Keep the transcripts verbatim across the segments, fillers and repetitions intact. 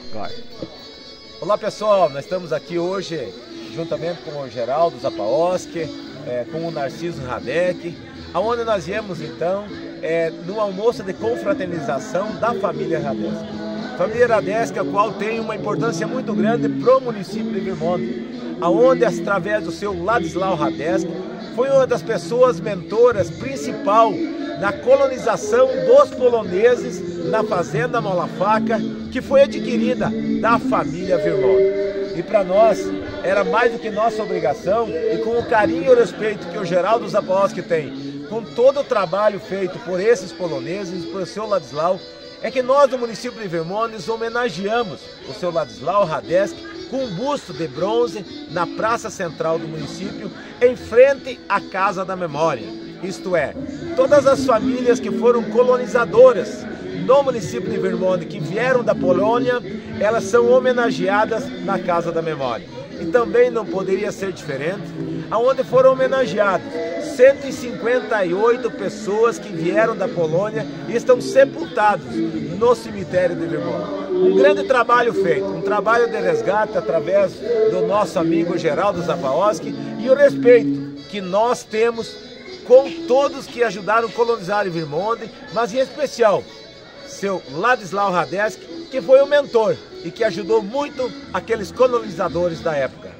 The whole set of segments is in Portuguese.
Vai. Olá pessoal, nós estamos aqui hoje juntamente com o Geraldo Zapaoski, é, com o Narciso Radek, aonde nós viemos então é, no almoço de confraternização da família Radek. Família Radek, a qual tem uma importância muito grande para o município de Virmonte, aonde através do seu Ladislau Radek foi uma das pessoas mentoras principal na colonização dos poloneses na fazenda Mola Faca, que foi adquirida da família Virmonte. E para nós era mais do que nossa obrigação, e com o carinho e o respeito que o Geraldo Zapaoski tem, com todo o trabalho feito por esses poloneses, por seu Ladislau, é que nós do município de Virmonte homenageamos o seu Ladislau Radek com um busto de bronze na praça central do município, em frente à Casa da Memória. Isto é, todas as famílias que foram colonizadoras no município de Virmonte, que vieram da Polônia, elas são homenageadas na Casa da Memória. E também não poderia ser diferente, aonde foram homenageados cento e cinquenta e oito pessoas que vieram da Polônia e estão sepultados no cemitério de Virmonte. Um grande trabalho feito, um trabalho de resgate através do nosso amigo Geraldo Zapaoski, e o respeito que nós temos com todos que ajudaram a colonizar em Virmonte, mas em especial seu Ladislau Radek, que foi o mentor e que ajudou muito aqueles colonizadores da época.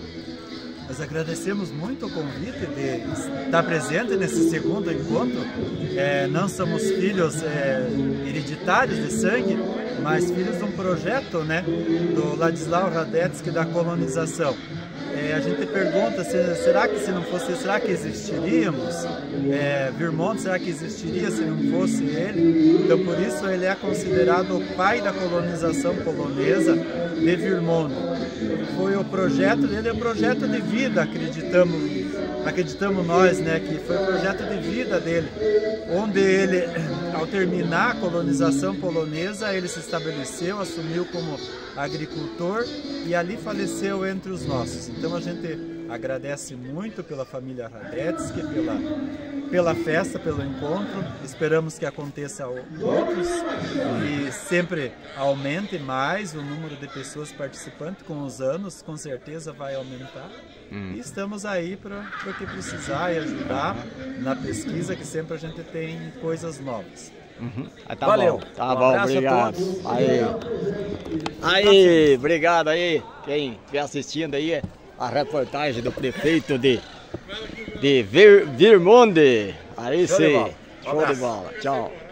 Nós agradecemos muito o convite de estar presente nesse segundo encontro. É, não somos filhos é, hereditários de sangue, mas filhos de um projeto, né, do Ladislau Radek da colonização. É, a gente pergunta, se, será que se não fosse, será que existiríamos? É, Virmonte, será que existiria se não fosse ele? Então por isso ele é considerado o pai da colonização polonesa de Virmonte. Foi o projeto dele, é um projeto de vida, acreditamos, acreditamos nós, né, que foi o projeto de vida dele, onde ele, ao terminar a colonização polonesa, ele se estabeleceu, assumiu como agricultor e ali faleceu entre os nossos. Então a gente agradece muito pela família Radek, pela, pela festa, pelo encontro. Esperamos que aconteça outros e sempre aumente mais o número de pessoas participantes com os anos, com certeza vai aumentar. Hum. E estamos aí para o que precisar e ajudar na pesquisa, que sempre a gente tem coisas novas. Uhum. Ah, tá Valeu. Bom. Tá um bom, obrigado. Aí. Aí, obrigado aí. Quem estiver assistindo aí a reportagem do prefeito de, de Vir, Virmonte. Aí sim. Show de bola. Tchau.